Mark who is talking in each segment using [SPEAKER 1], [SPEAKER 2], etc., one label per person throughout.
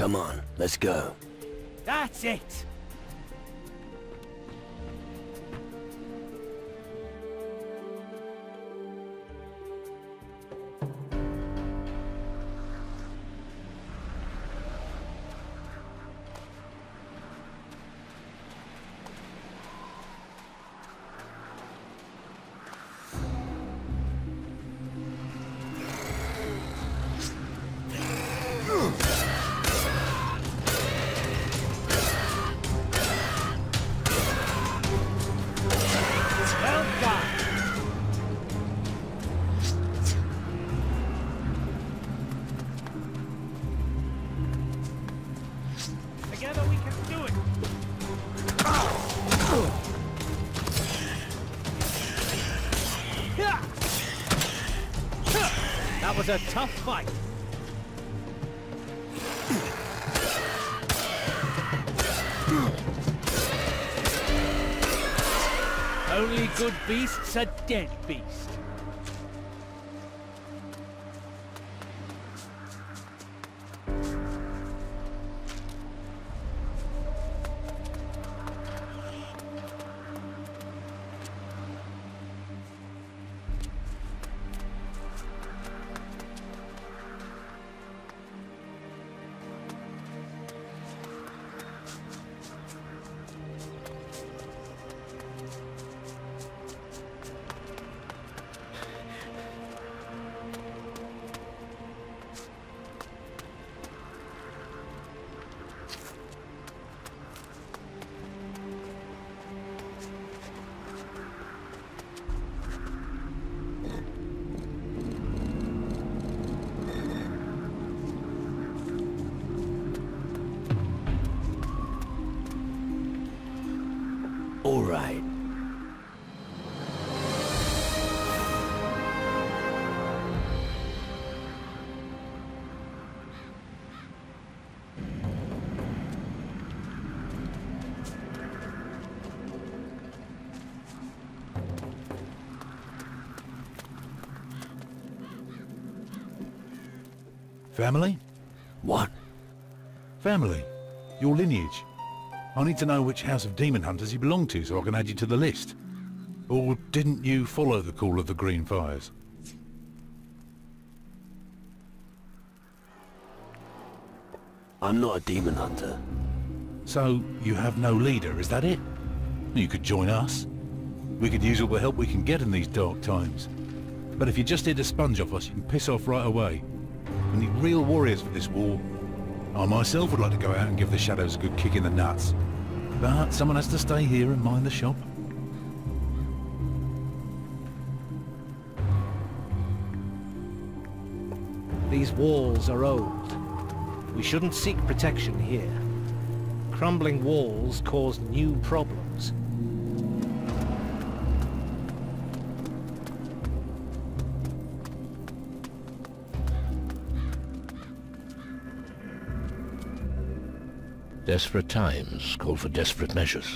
[SPEAKER 1] Come on, let's go.
[SPEAKER 2] That's it! Together we can do it! That was a tough fight. Only good beast's a dead beast.
[SPEAKER 1] All right.
[SPEAKER 3] Family?
[SPEAKER 1] What?
[SPEAKER 3] Family. Your lineage. I need to know which house of demon hunters you belong to so I can add you to the list. Or didn't you follow the call of the Green Fires?
[SPEAKER 1] I'm not a demon hunter.
[SPEAKER 3] So, you have no leader, is that it? You could join us. We could use all the help we can get in these dark times. But if you're just here to sponge off us, you can piss off right away. We need real warriors for this war. I myself would like to go out and give the shadows a good kick in the nuts. But someone has to stay here and mind the shop.
[SPEAKER 2] These walls are old. We shouldn't seek protection here. Crumbling walls cause new problems.
[SPEAKER 4] Desperate times call for desperate measures.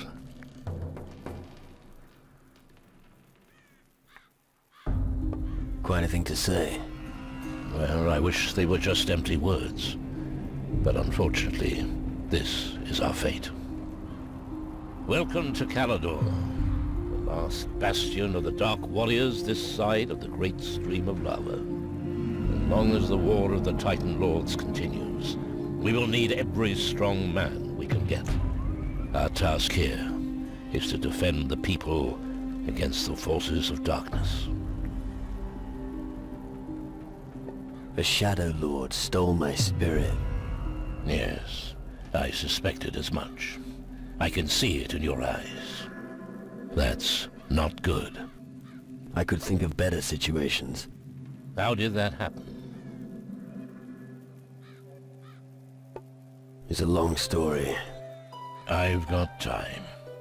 [SPEAKER 1] Quite a thing to say.
[SPEAKER 4] Well, I wish they were just empty words. But unfortunately, this is our fate. Welcome to Calador, the last bastion of the Dark Warriors this side of the great stream of lava. As long as the war of the Titan Lords continues, we will need every strong man we can get. Our task here is to defend the people against the forces of darkness.
[SPEAKER 1] A Shadow Lord stole my spirit.
[SPEAKER 4] Yes, I suspected as much. I can see it in your eyes. That's not good.
[SPEAKER 1] I could think of better situations.
[SPEAKER 4] How did that happen?
[SPEAKER 1] It's a long story.
[SPEAKER 4] I've got time.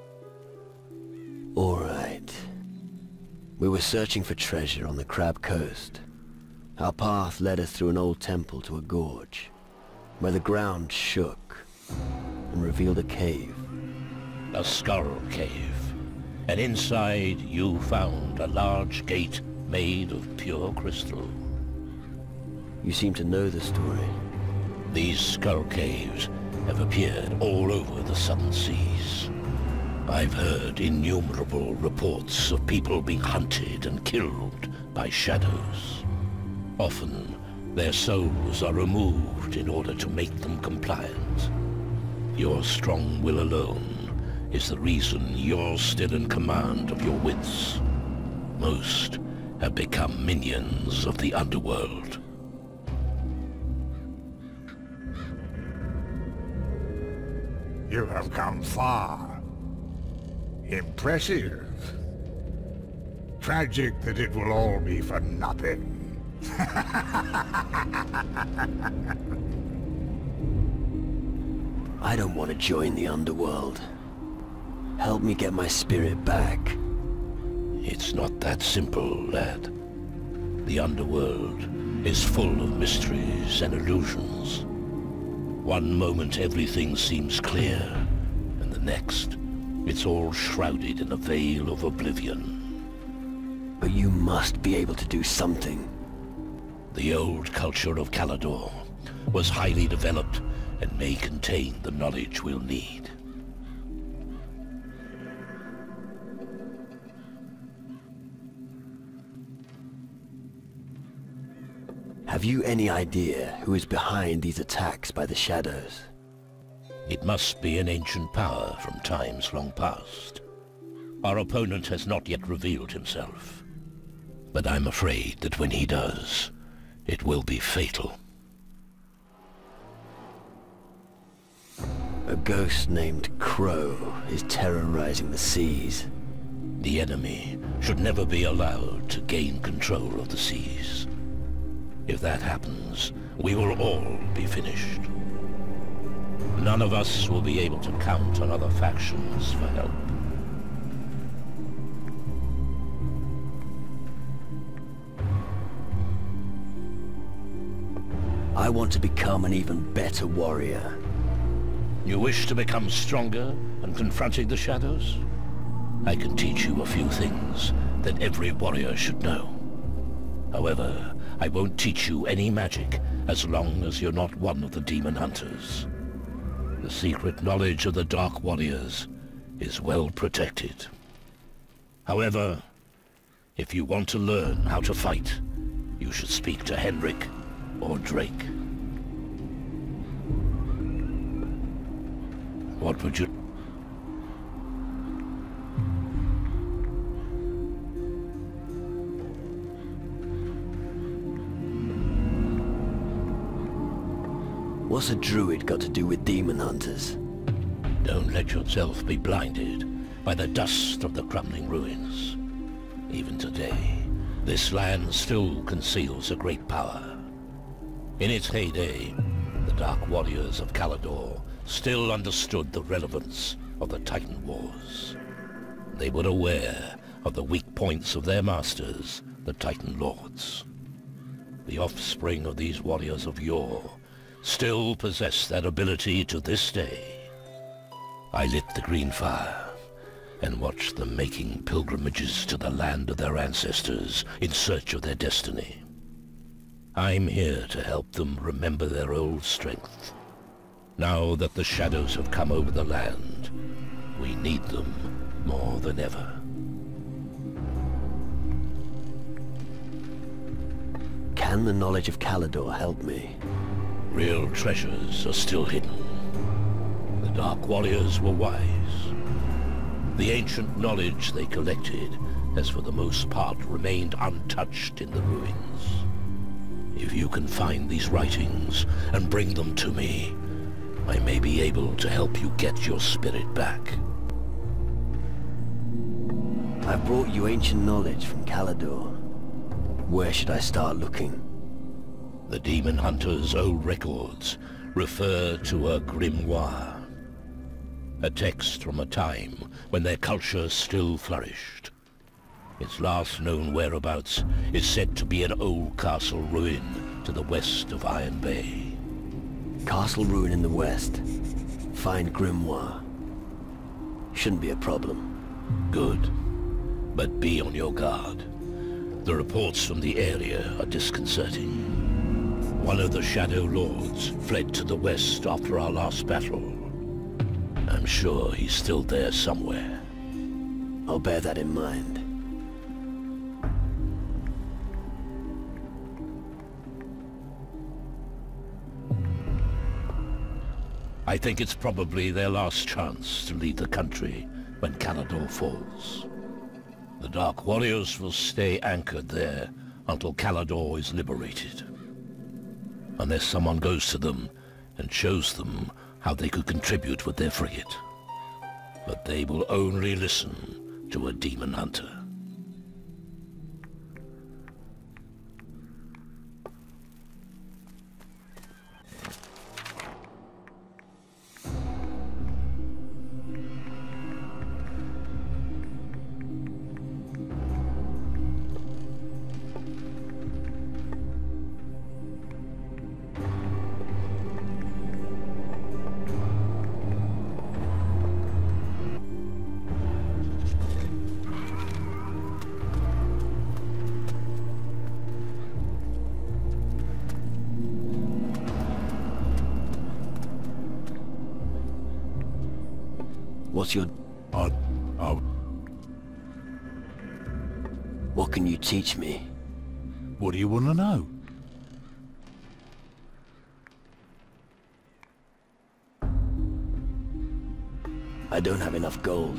[SPEAKER 1] All right. We were searching for treasure on the Crab Coast. Our path led us through an old temple to a gorge, where the ground shook and revealed a cave.
[SPEAKER 4] A Skull Cave. And inside you found a large gate made of pure crystal.
[SPEAKER 1] You seem to know the story.
[SPEAKER 4] These skull caves have appeared all over the southern seas. I've heard innumerable reports of people being hunted and killed by shadows. Often, their souls are removed in order to make them compliant. Your strong will alone is the reason you're still in command of your wits. Most have become minions of the underworld.
[SPEAKER 5] You have come far. Impressive. Tragic that it will all be for nothing.
[SPEAKER 1] I don't want to join the underworld. Help me get my spirit back.
[SPEAKER 4] It's not that simple, lad. The underworld is full of mysteries and illusions. One moment everything seems clear, and the next, it's all shrouded in a veil of oblivion.
[SPEAKER 1] But you must be able to do something.
[SPEAKER 4] The old culture of Calador was highly developed and may contain the knowledge we'll need.
[SPEAKER 1] Have you any idea who is behind these attacks by the Shadows?
[SPEAKER 4] It must be an ancient power from times long past. Our opponent has not yet revealed himself, but I'm afraid that when he does, it will be fatal.
[SPEAKER 1] A ghost named Crow is terrorizing the seas.
[SPEAKER 4] The enemy should never be allowed to gain control of the seas. If that happens, we will all be finished. None of us will be able to count on other factions for help.
[SPEAKER 1] I want to become an even better warrior.
[SPEAKER 4] You wish to become stronger and confronting the Shadows? I can teach you a few things that every warrior should know. However, I won't teach you any magic as long as you're not one of the demon hunters. The secret knowledge of the Dark Warriors is well protected. However, if you want to learn how to fight, you should speak to Henrik or Drake. What would you...
[SPEAKER 1] What's a druid got to do with demon hunters?
[SPEAKER 4] Don't let yourself be blinded by the dust of the crumbling ruins. Even today, this land still conceals a great power. In its heyday, the Dark Warriors of Calador still understood the relevance of the Titan Wars. They were aware of the weak points of their masters, the Titan Lords. The offspring of these warriors of yore still possess that ability to this day. I lit the green fire and watched them making pilgrimages to the land of their ancestors in search of their destiny. I'm here to help them remember their old strength. Now that the Shadows have come over the land, we need them more than ever.
[SPEAKER 1] Can the knowledge of Calador help me?
[SPEAKER 4] Real treasures are still hidden. The Dark Warriors were wise. The ancient knowledge they collected has for the most part remained untouched in the ruins. If you can find these writings and bring them to me, I may be able to help you get your spirit back.
[SPEAKER 1] I've brought you ancient knowledge from Calador. Where should I start looking?
[SPEAKER 4] The Demon Hunter's old records refer to a grimoire, a text from a time when their culture still flourished. Its last known whereabouts is said to be an old castle ruin to the west of Iron Bay.
[SPEAKER 1] Castle ruin in the west. Find grimoire. Shouldn't be a problem.
[SPEAKER 4] Good, but be on your guard. The reports from the area are disconcerting. One of the Shadow Lords fled to the west after our last battle. I'm sure he's still there somewhere.
[SPEAKER 1] I'll bear that in mind.
[SPEAKER 4] I think it's probably their last chance to lead the country when Calador falls. The Dark Warriors will stay anchored there until Calador is liberated. Unless someone goes to them and shows them how they could contribute with their frigate. But they will only listen to a demon hunter.
[SPEAKER 1] What's your... What can you teach me?
[SPEAKER 3] What do you want to know?
[SPEAKER 1] I don't have enough gold.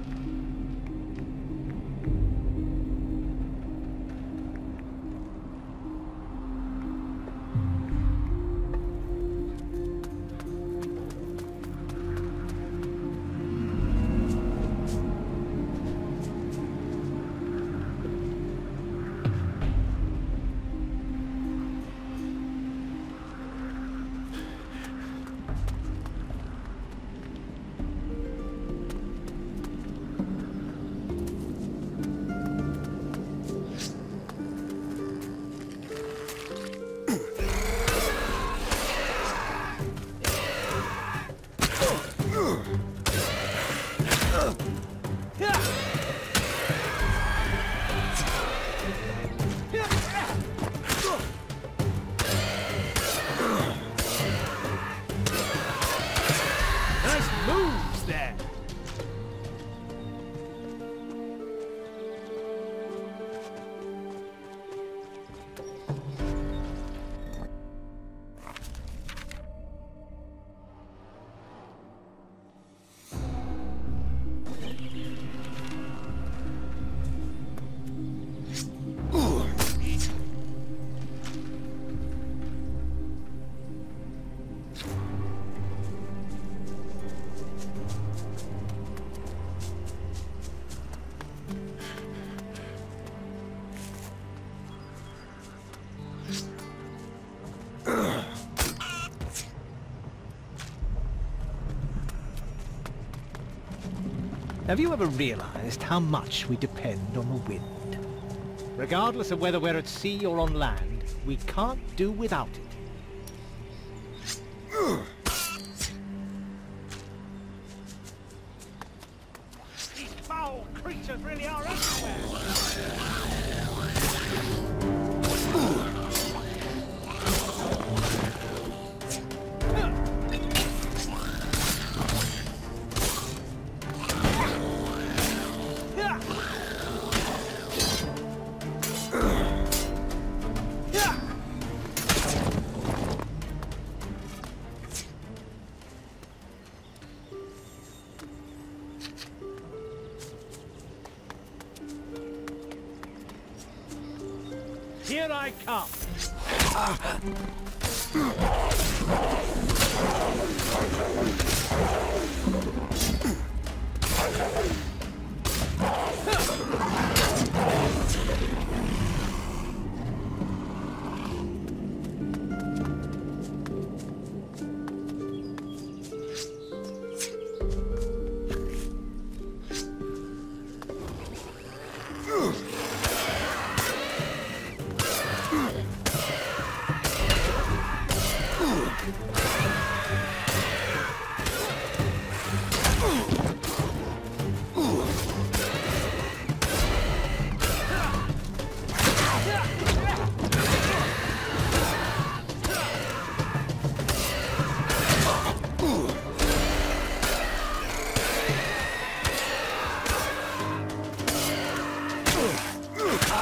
[SPEAKER 2] Have you ever realized how much we depend on the wind? Regardless of whether we're at sea or on land, we can't do without it. These foul creatures really are everywhere! Here I come!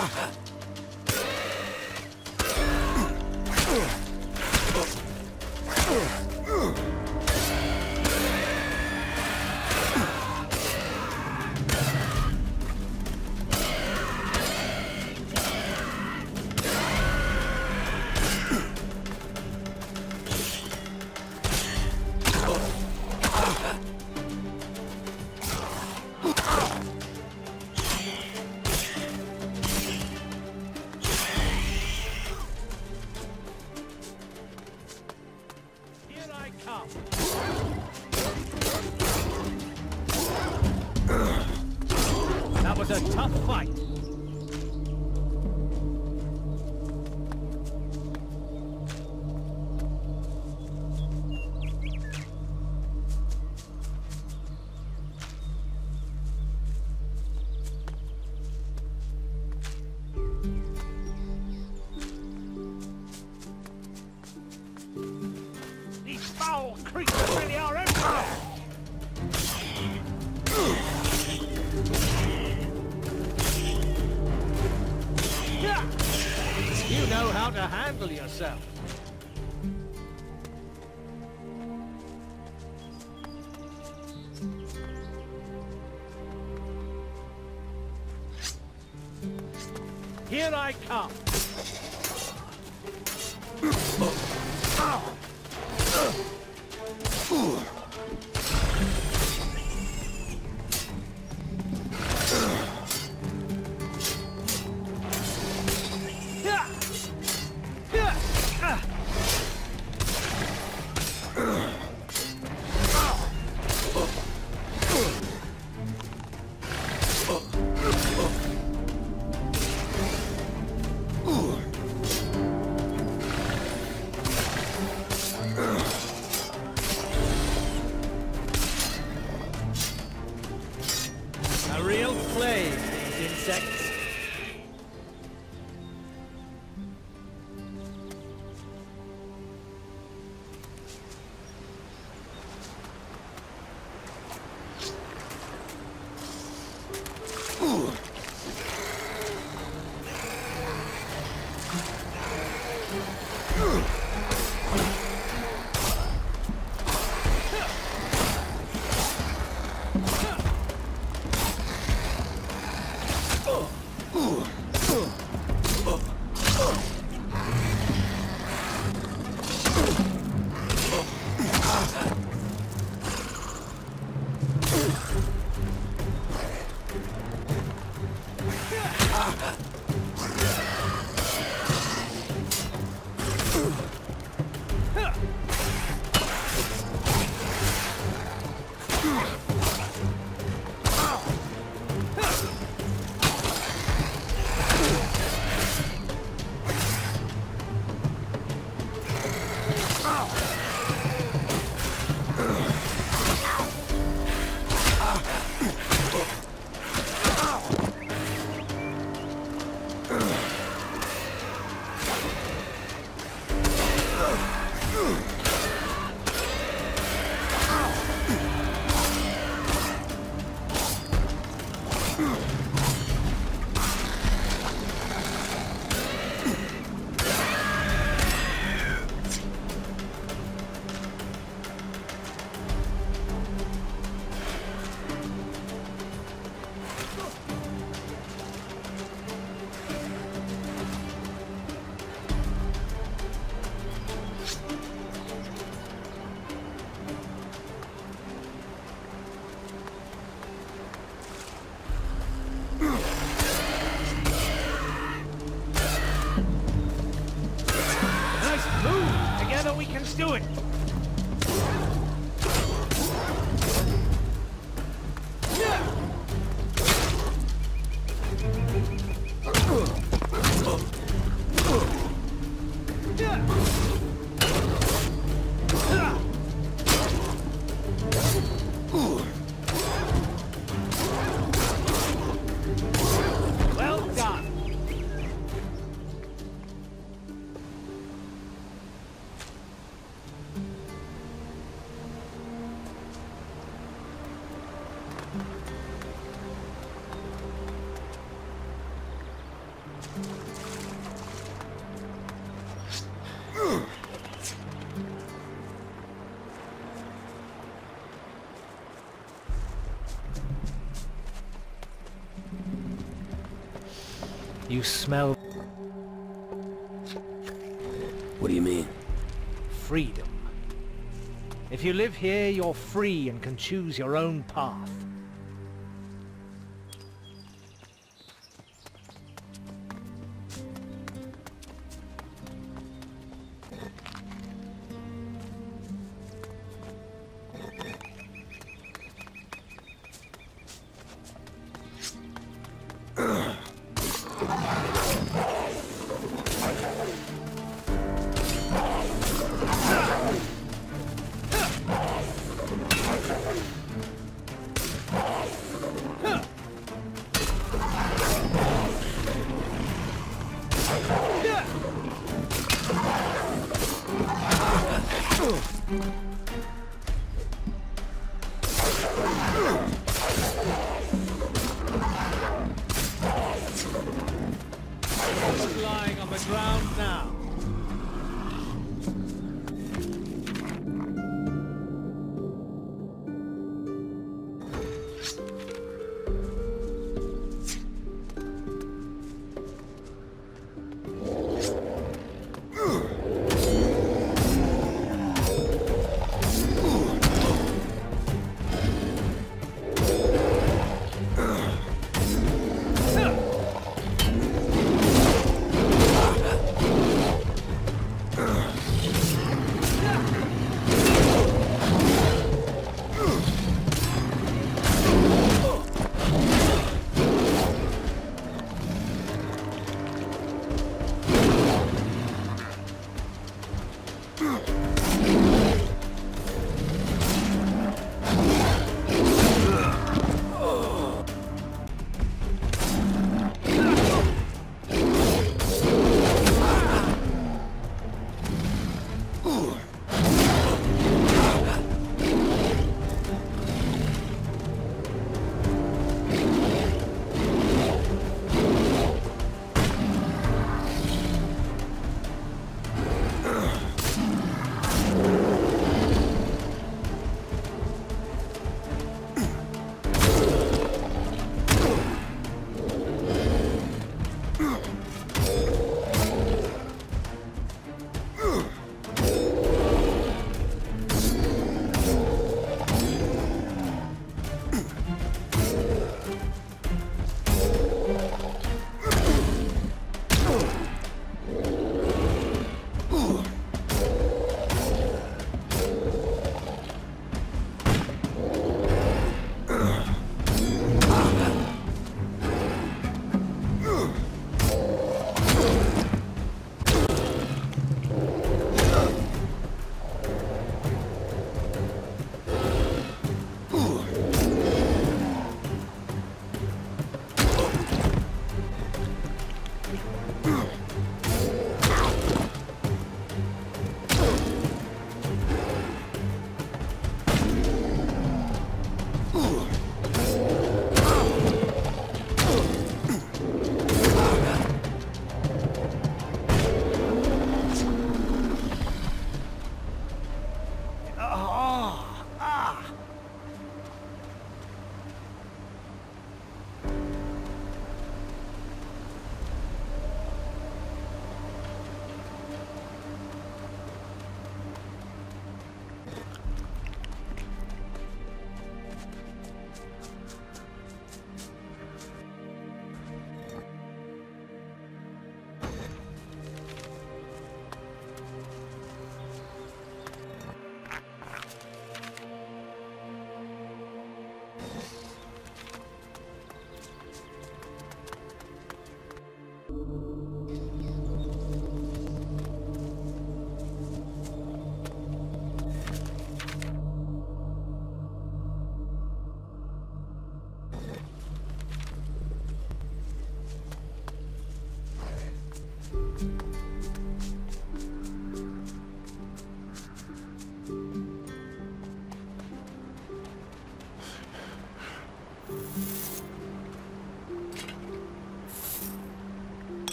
[SPEAKER 2] That was a tough fight. These foul creatures really are everywhere. You know how to handle yourself. Here I come. A real plague, these insects. Together we can do it! Well done! You smell
[SPEAKER 1] What do you mean?
[SPEAKER 2] freedom. If you live here, you're free and can choose your own path. Who's lying on the ground now?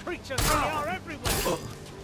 [SPEAKER 2] creatures really are everywhere!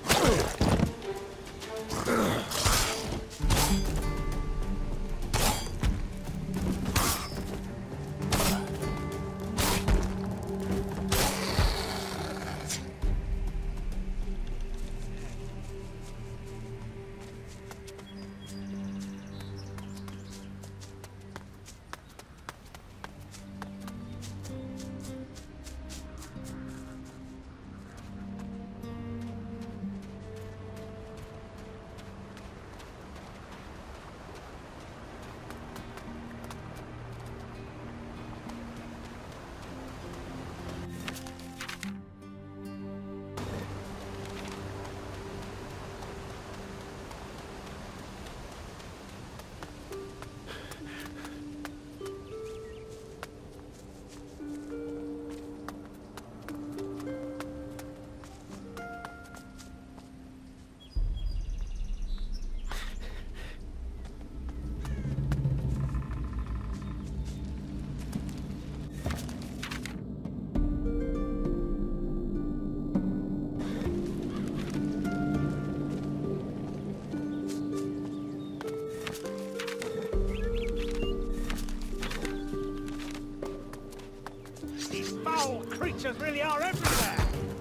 [SPEAKER 2] Creatures really are everywhere!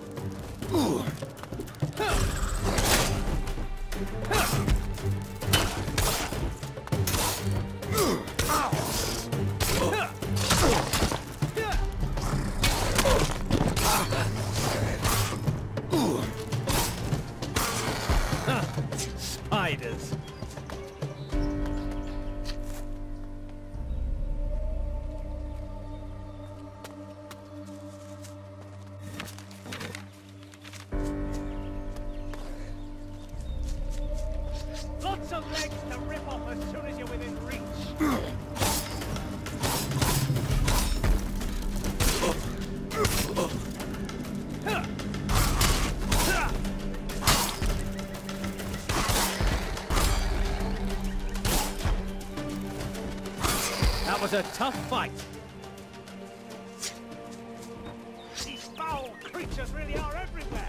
[SPEAKER 2] Spiders! Lots of legs to rip off as soon as you're within reach. That was a tough fight. These foul creatures really are everywhere.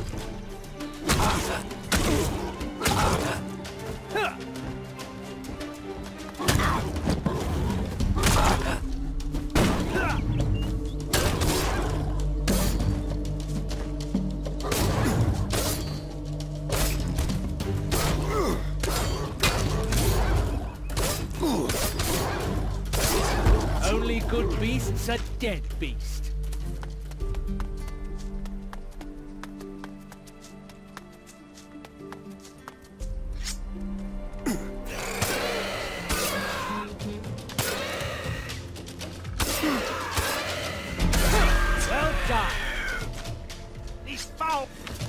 [SPEAKER 2] Only good beast's a dead beast. Well done. These foul...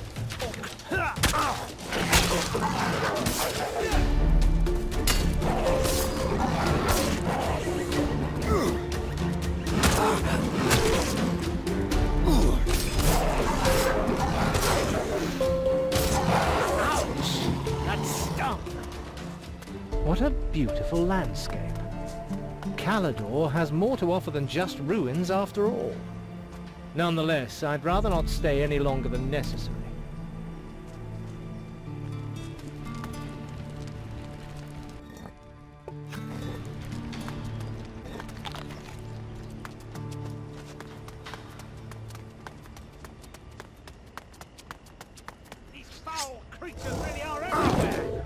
[SPEAKER 2] What a beautiful landscape. Calidor has more to offer than just ruins after all. Nonetheless, I'd rather not stay any longer than necessary. These foul creatures really are everywhere!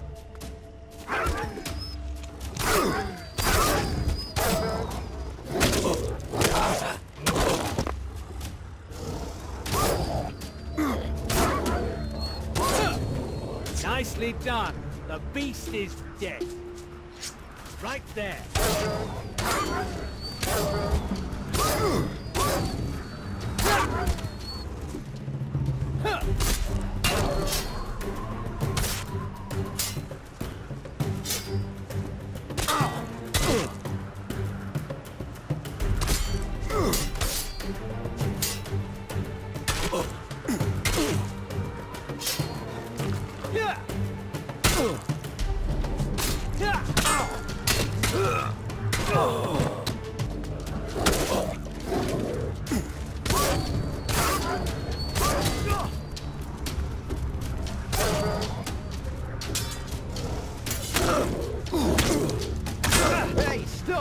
[SPEAKER 2] Nicely done. The beast is dead. Right there.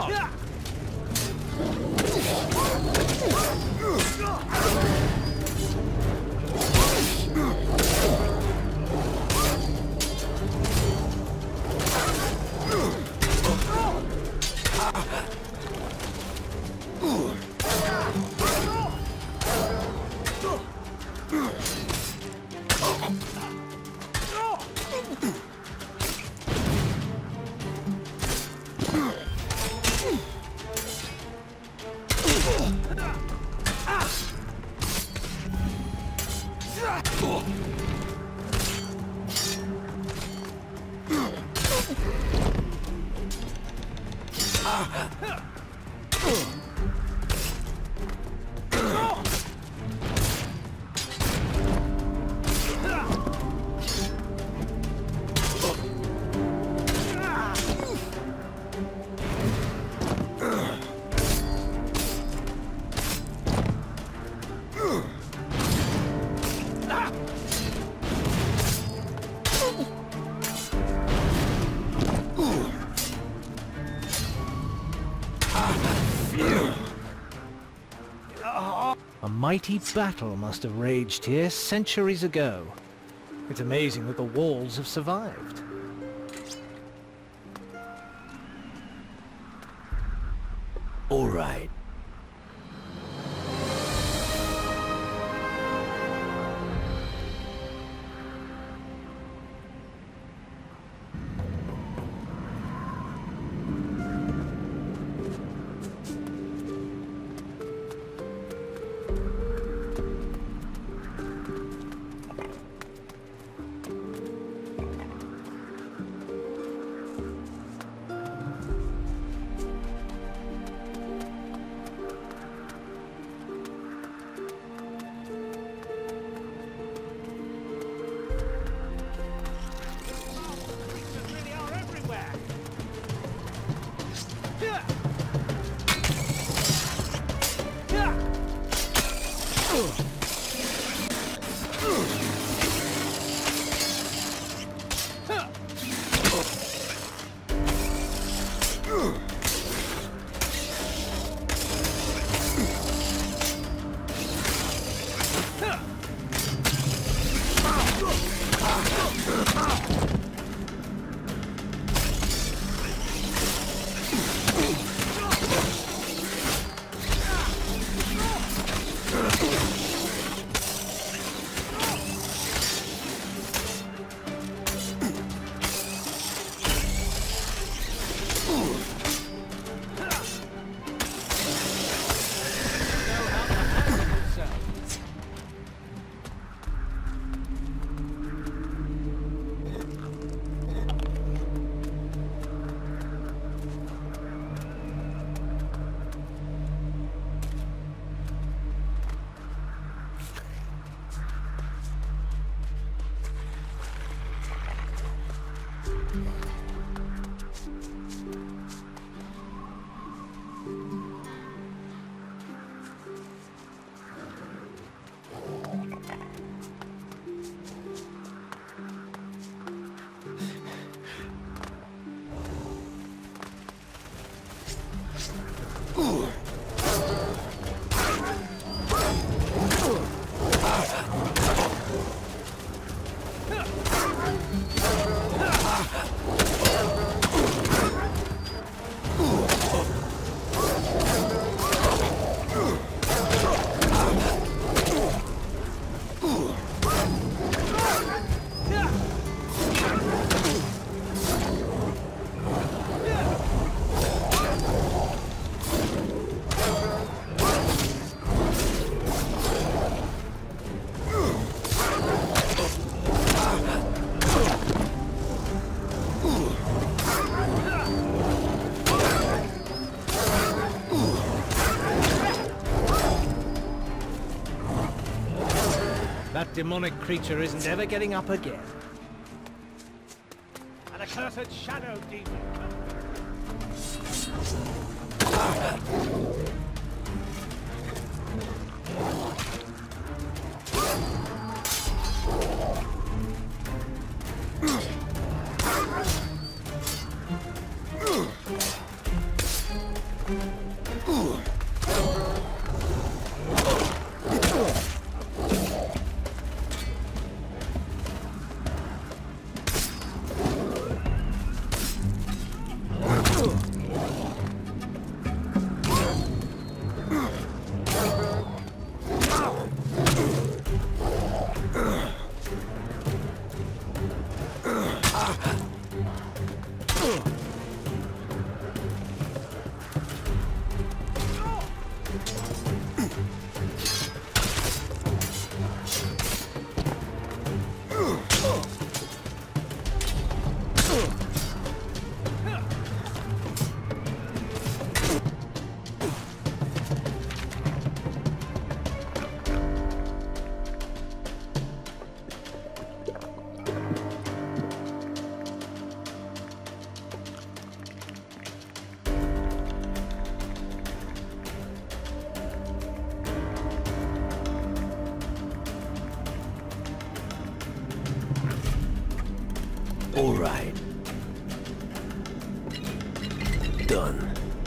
[SPEAKER 2] A mighty battle must have raged here centuries ago. It's amazing that the walls have survived.
[SPEAKER 1] All right.
[SPEAKER 2] That demonic creature isn't ever getting up again. An accursed shadow demon.
[SPEAKER 1] All right. Done.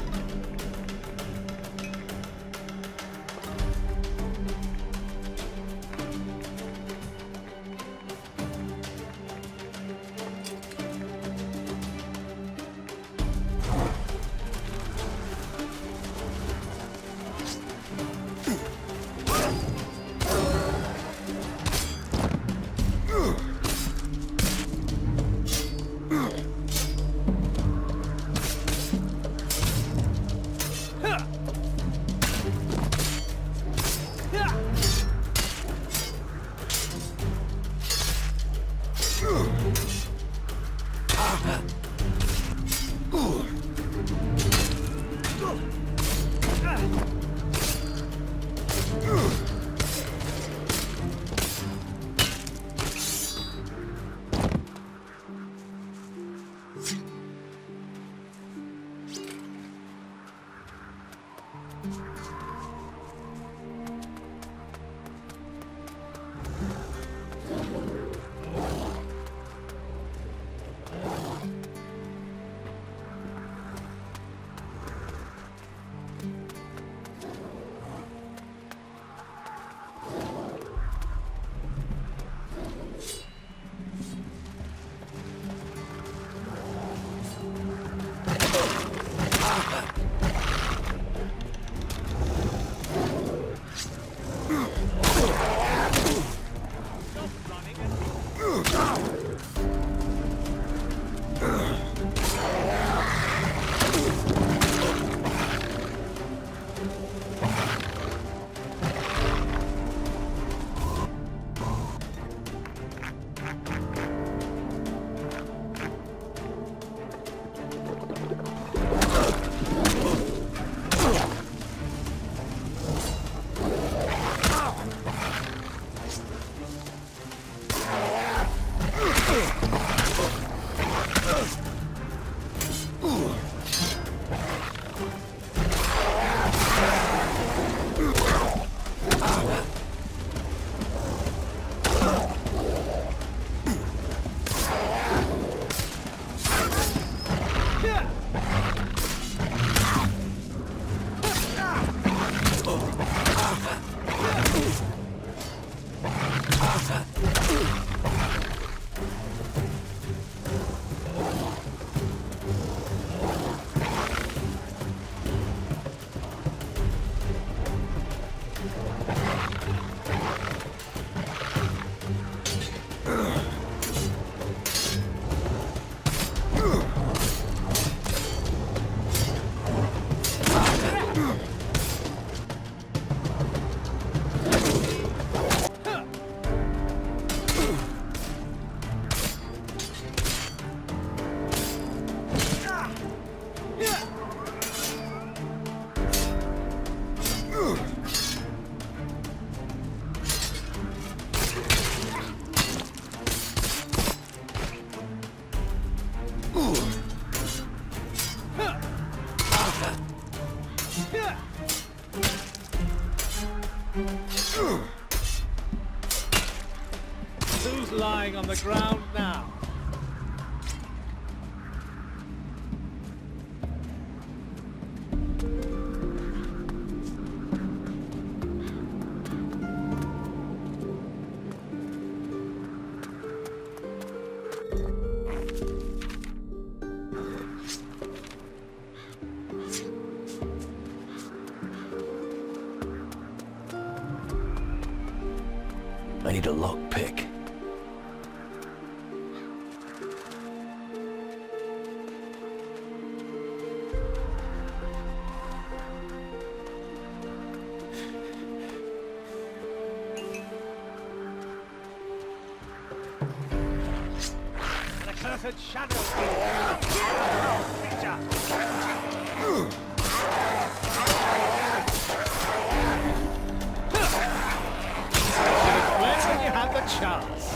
[SPEAKER 2] Who's lying on the ground now?
[SPEAKER 1] I need a lockpick.
[SPEAKER 2] The cursed shadow! When you had the chance.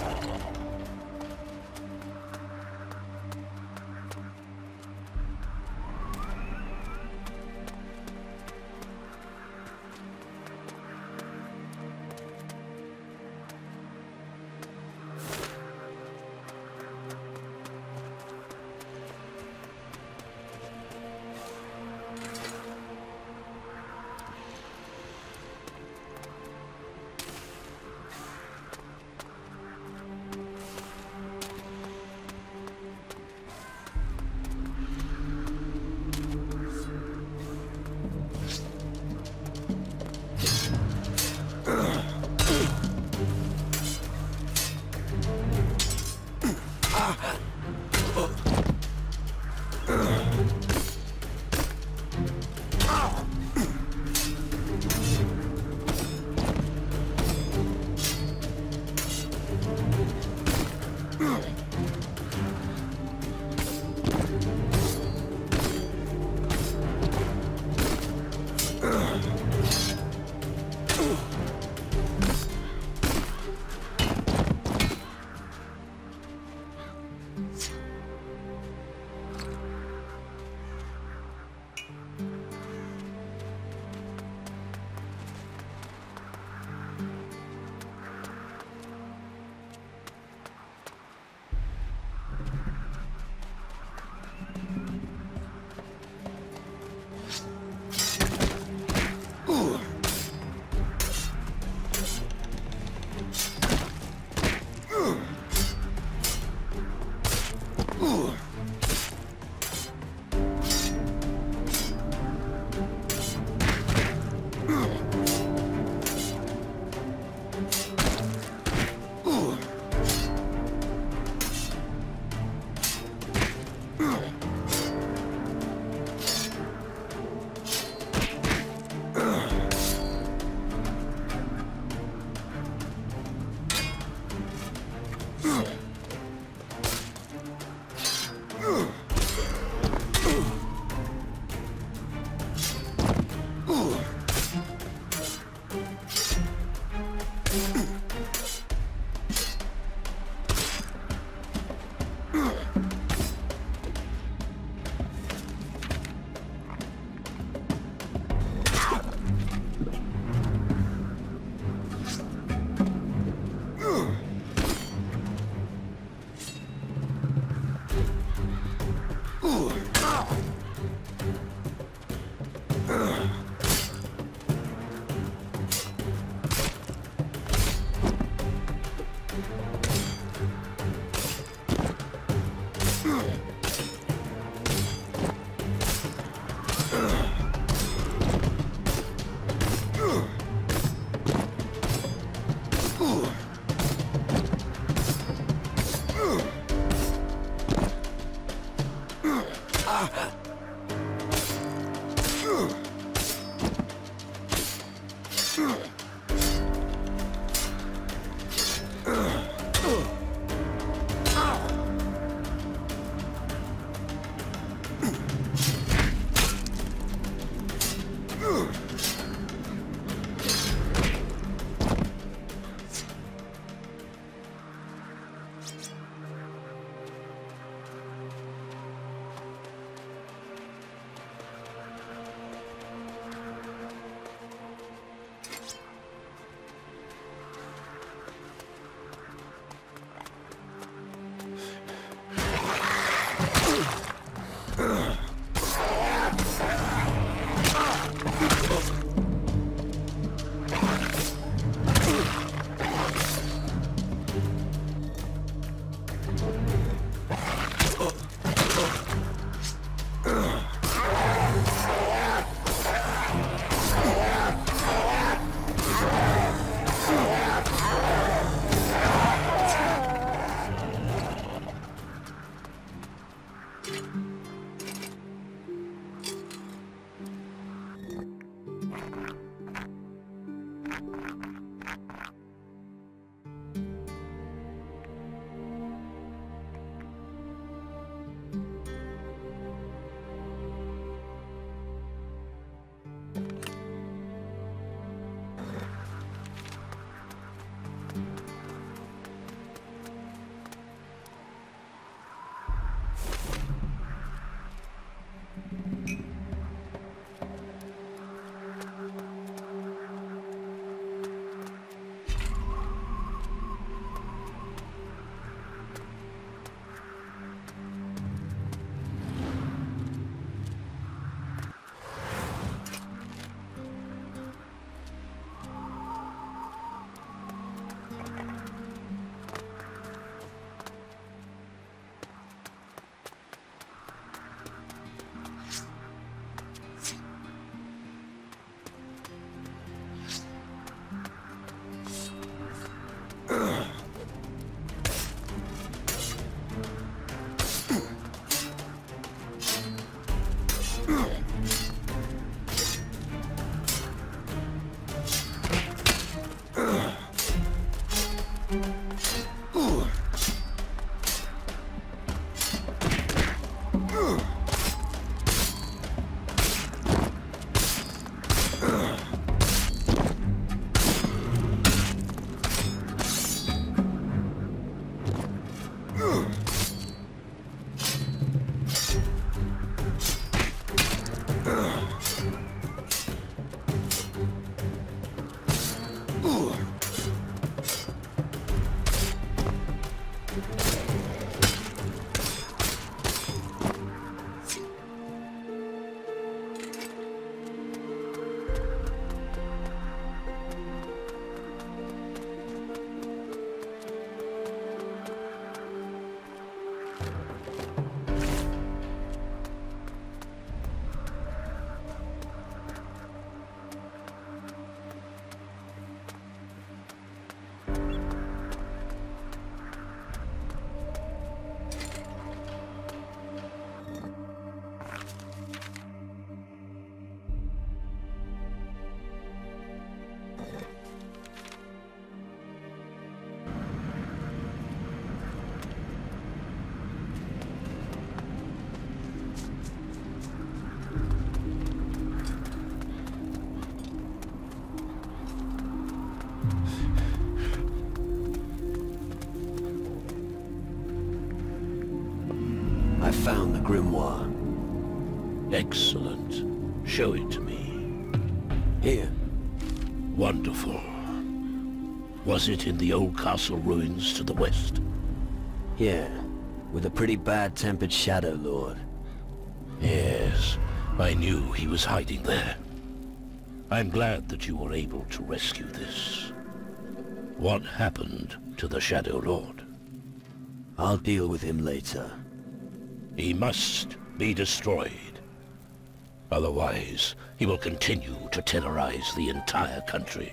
[SPEAKER 1] I found the grimoire.
[SPEAKER 4] Excellent. Show it to me.
[SPEAKER 1] Here.
[SPEAKER 4] Wonderful. Was it in the old castle ruins to the west?
[SPEAKER 1] Yeah, with a pretty bad-tempered Shadow Lord.
[SPEAKER 4] Yes, I knew he was hiding there. I'm glad that you were able to rescue this. What happened to the Shadow Lord?
[SPEAKER 1] I'll deal with him later.
[SPEAKER 4] He must be destroyed. Otherwise, he will continue to terrorize the entire country.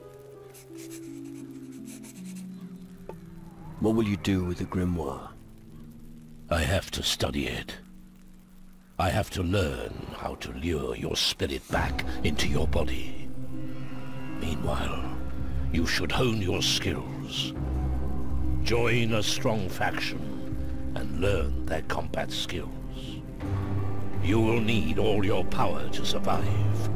[SPEAKER 1] What will you do with the grimoire?
[SPEAKER 4] I have to study it. I have to learn how to lure your spirit back into your body. Meanwhile, you should hone your skills. Join a strong faction and learn their combat skills. You will need all your power to survive.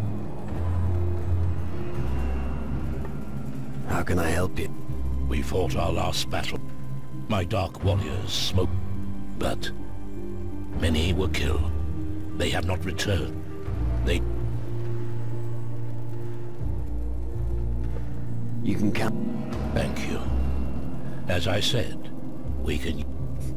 [SPEAKER 1] How can I help you?
[SPEAKER 4] We fought our last battle. My Dark Warriors smoked, but many were killed. They have not returned.
[SPEAKER 1] You can count.
[SPEAKER 4] Thank you. As I said, we can...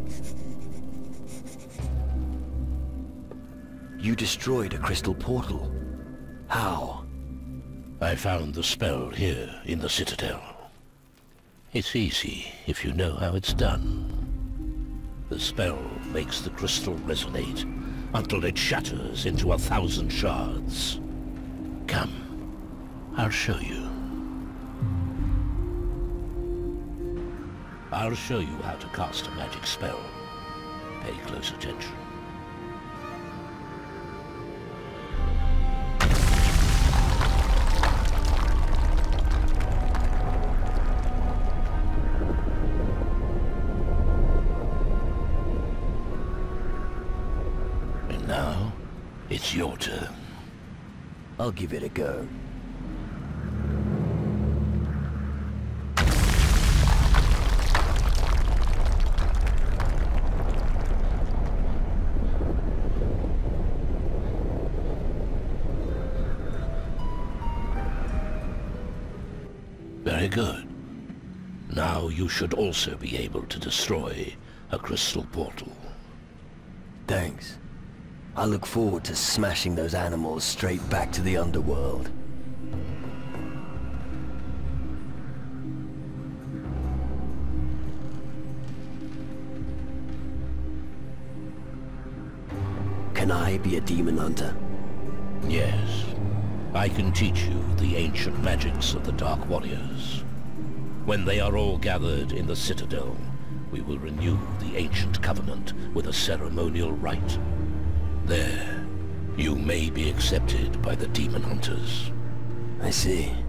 [SPEAKER 1] You destroyed a crystal portal. How?
[SPEAKER 4] I found the spell here in the Citadel. It's easy if you know how it's done. The spell makes the crystal resonate until it shatters into 1,000 shards. Come, I'll show you. I'll show you how to cast a magic spell. Pay close attention. And now, it's your turn.
[SPEAKER 1] I'll give it a go.
[SPEAKER 4] Very good. Now you should also be able to destroy a crystal portal.
[SPEAKER 1] Thanks. I look forward to smashing those animals straight back to the underworld. Can I be a demon hunter?
[SPEAKER 4] Yes. I can teach you the ancient magics of the Dark Warriors. When they are all gathered in the Citadel, we will renew the ancient covenant with a ceremonial rite. There, you may be accepted by the demon hunters.
[SPEAKER 1] I see.